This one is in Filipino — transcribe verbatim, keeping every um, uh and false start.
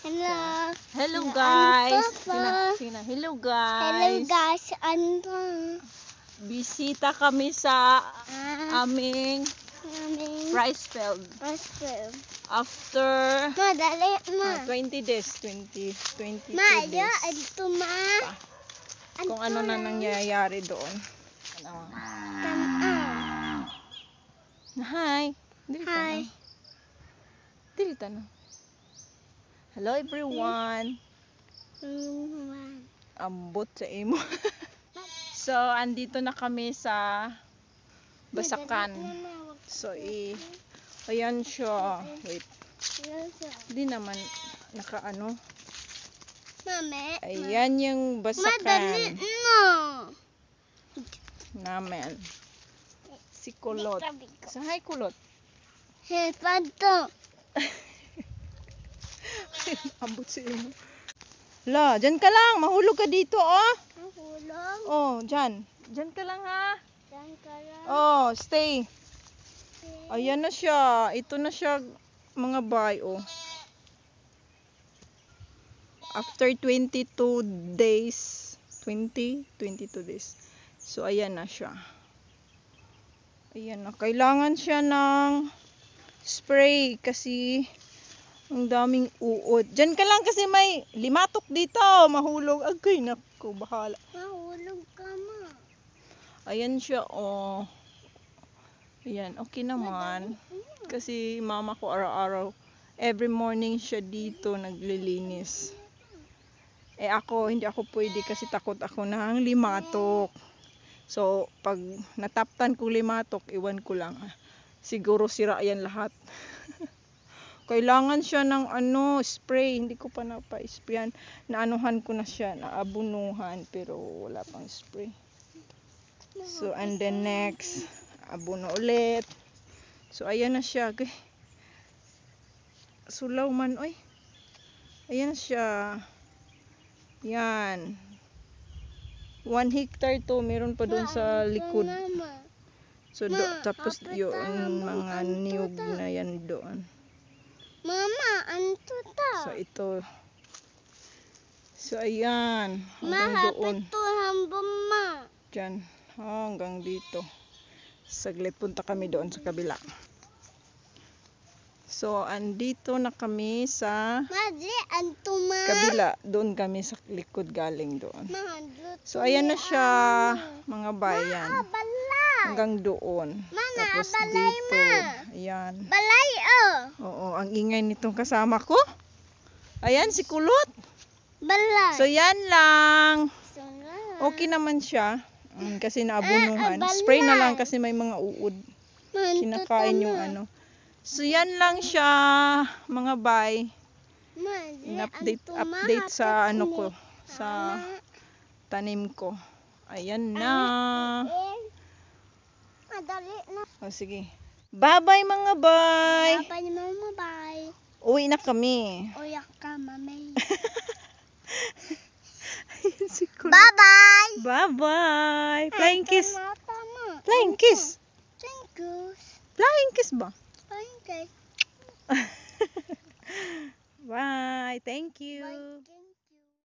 Hello. Hello guys. Papa. Sina, sina. Hello Hello guys. guys. Ano? Bisita kami sa Ah, aming namin. ricefield. Ricefield. After Ma, dali ma. ah, twenty days, twenty, twenty-two Ma, days. ya, ito ma. Kung ano na nangyayari doon. Ano? Tama. Hi. Dili Hi. tanong. Dili tanong. Hello everyone. Mm, Ambot sa imo. So, andito na kami sa Basakan. So, i ayan siya. Wait. Hindi naman nakaano. Mame. Ayan yung Madali Basakan no. namin. Si Kulot. Sa hi Kulot. Hey, pato. Ambot sa imo. La, dyan ka lang. Mahulog ka dito, oh. Mahulog. Oh, dyan. Dyan ka lang, ha. Diyan ka lang. Oh, stay. Ayan na siya. Ito na siya, mga bay, oh. After twenty-two days. twenty, twenty-two days. So, ayan na siya. Ayan na. Kailangan siya ng spray kasi ang daming uod. Diyan ka lang kasi may limatok dito. Mahulog. Agay, naku, bahala. Mahulog ka ma. Ayan siya, oh. Ayan, okay naman. Kasi mama ko araw-araw, every morning siya dito naglilinis. Eh ako, hindi ako pwede kasi takot ako ng limatok. So, pag nataptan ko limatok, iwan ko lang. Siguro sira yan lahat. Kailangan siya ng ano, spray. Hindi ko pa napa-sprayan. Naanuhan ko na siya, naabunuhan, pero wala pang spray. So, and then next, abuno ulit. So, ayan na siya. Okay. Sulaw man, oy. Ayan na siya. Yan. One hectare to. Meron pa doon sa likod. So, do, tapos yung mga niyog na yan doon. Mama, anto ta? So, ito. So, ayan. Hanggang Ma, doon. to hambon ma. Diyan. Hanggang dito. Saglit punta kami doon sa kabila. So, andito na kami sa Madli, anto ma. kabila. Doon kami sa likod galing doon. Ma, So, ayan na siya, mga bayan. balay. Hanggang doon. Mana, Tapos balay, dito. ma. Ayan. Balay, oh. Oo, ang ingay nitong kasama ko. Ayan, si Kulot. Balay. So, yan lang. Sunod. Okay naman siya. Mm, kasi naabunuhan. Ah, ah, Spray na lang balay. kasi may mga uod. Ma, anto Kinakain ta, yung ma. ano. So, yan lang siya, mga bay. Madli, In-update anto, ma, update sa hatot ano ni. ko. Sa Ana. tanim ko. Ayan na. Eh, madali na. O, sige. Bye-bye, mga bay. Papa ni mama, bye. Uwi na kami. Uyak ka, mami. Ayan si Kulot. Bye-bye. Bye-bye. Flying kiss. Mata, ma. Flying kiss. Thank you. Flying kiss ba? Thank you. Bye. Thank you. Bye.